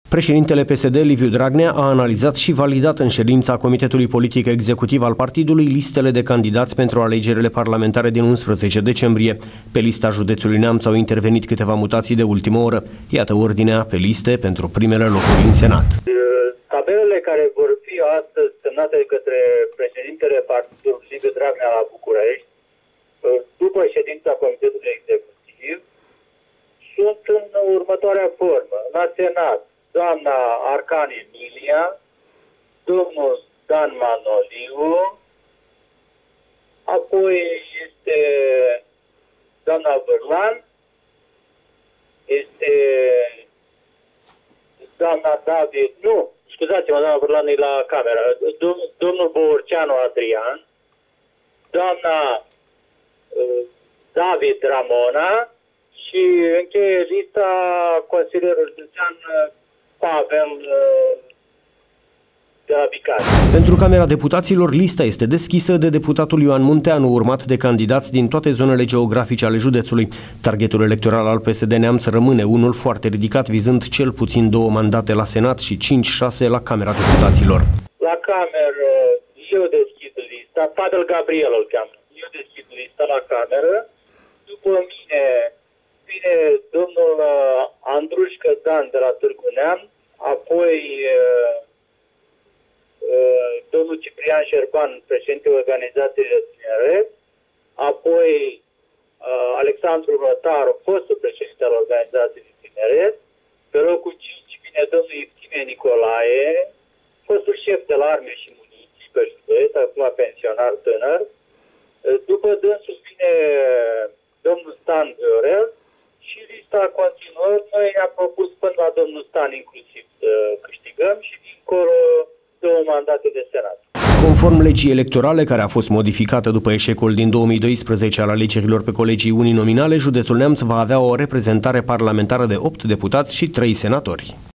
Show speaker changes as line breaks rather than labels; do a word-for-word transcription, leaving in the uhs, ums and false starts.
Președintele P S D, Liviu Dragnea, a analizat și validat în ședința Comitetului Politic Executiv al partidului listele de candidați pentru alegerile parlamentare din unsprezece decembrie. Pe lista județului Neamț au intervenit câteva mutații de ultimă oră. Iată ordinea pe liste pentru primele locuri în Senat.
Tabelele care vor fi astăzi semnate de către președintele partidului Liviu Dragnea la București, după ședința Comitetului Executiv, sunt în următoarea formă. La Senat, doamna Arcan Emilia, domnul Dan Manoliu, apoi este doamna Vârlan, este doamna David, nu, scuzați-mă, doamna Vârlan e la cameră, domnul Bourceanu Adrian, doamna uh, David Ramona și încheie lista consilierul județean Pavel de la Bicari.
Pentru Camera Deputaților, lista este deschisă de deputatul Ioan Munteanu, urmat de candidați din toate zonele geografice ale județului. Targetul electoral al P S D Neamț rămâne unul foarte ridicat, vizând cel puțin două mandate la Senat și cinci șase la Camera Deputaților.
La cameră, eu deschid lista, Pavel Gabriel îl cheamă, eu deschid lista la cameră, după mine vine domnul Andrușcă Dan de la Târgu Neamț, apoi uh, uh, domnul Ciprian Șerban, președintele organizației de tineret, apoi uh, Alexandru Rotaru, fostul președinte al organizației de tineret, pe locul cinci vine domnul Iftime Nicolae, fostul șef de la arme și muniții pe județ, acum pensionar tânăr, uh, după dânsul vine domnul Stan Viorel, și lista continuă. Noi ne-am propus până la domnul Stan inclusiv să câștigăm și dincolo două mandate de Senat.
Conform legii electorale, care a fost modificată după eșecul din două mii doisprezece al alegerilor pe colegii uninominale, județul Neamț va avea o reprezentare parlamentară de opt deputați și trei senatori.